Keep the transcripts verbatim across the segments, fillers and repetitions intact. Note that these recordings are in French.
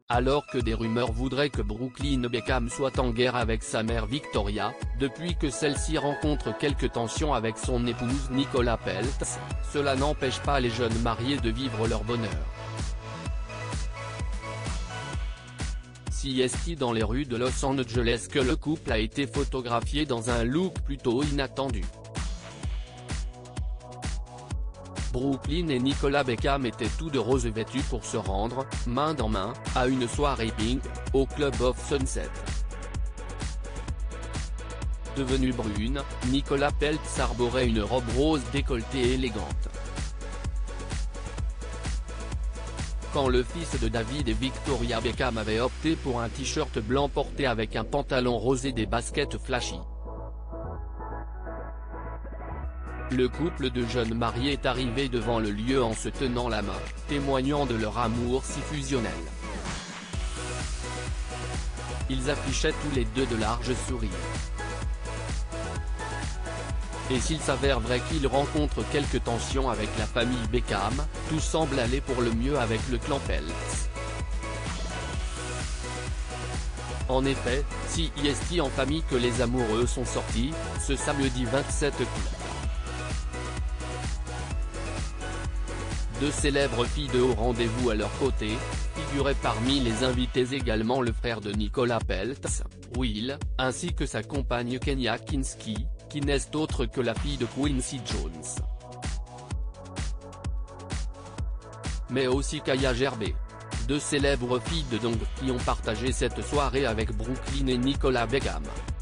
Alors que des rumeurs voudraient que Brooklyn Beckham soit en guerre avec sa mère Victoria, depuis que celle-ci rencontre quelques tensions avec son épouse Nicola Peltz, cela n'empêche pas les jeunes mariés de vivre leur bonheur. C S T dans les rues de Los Angeles que le couple a été photographié dans un look plutôt inattendu. Brooklyn et Nicola Beckham étaient tous de rose vêtus pour se rendre, main dans main, à une soirée pink, au Club of Sunset. Devenue brune, Nicola Peltz arborait une robe rose décolletée élégante. Quand le fils de David et Victoria Beckham avait opté pour un t-shirt blanc porté avec un pantalon rosé et des baskets flashy. Le couple de jeunes mariés est arrivé devant le lieu en se tenant la main, témoignant de leur amour si fusionnel. Ils affichaient tous les deux de larges sourires. Et s'il s'avère vrai qu'ils rencontrent quelques tensions avec la famille Beckham, tout semble aller pour le mieux avec le clan Peltz. En effet, C S T en famille que les amoureux sont sortis, ce samedi vingt-sept août. Deux célèbres filles de haut rendez-vous à leur côté, figuraient parmi les invités également le frère de Nicola Peltz, Will, ainsi que sa compagne Kenya Kinski, qui n'est autre que la fille de Quincy Jones. Mais aussi Kaya Gervais. Deux célèbres filles de donc qui ont partagé cette soirée avec Brooklyn et Nicola Beckham.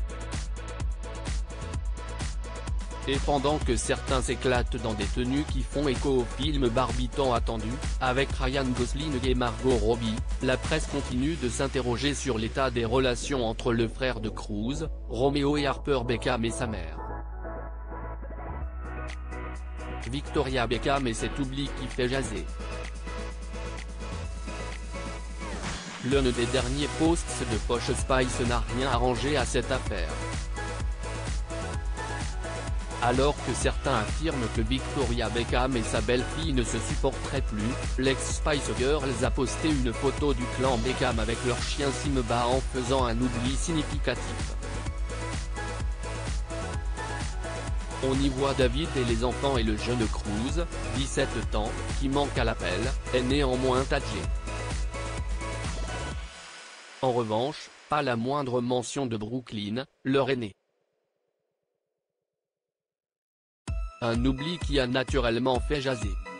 Et pendant que certains s'éclatent dans des tenues qui font écho au film Barbie tant attendu, avec Ryan Gosling et Margot Robbie, la presse continue de s'interroger sur l'état des relations entre le frère de Cruz, Romeo et Harper Beckham et sa mère. Victoria Beckham et cet oubli qui fait jaser. L'un des derniers posts de Posh Spice n'a rien arrangé à cette affaire. Alors que certains affirment que Victoria Beckham et sa belle-fille ne se supporteraient plus, l'ex-Spice Girls a posté une photo du clan Beckham avec leur chien Simba en faisant un oubli significatif. On y voit David et les enfants et le jeune Cruz, dix-sept ans, qui manque à l'appel, est néanmoins âgé. En revanche, pas la moindre mention de Brooklyn, leur aîné. Un oubli qui a naturellement fait jaser.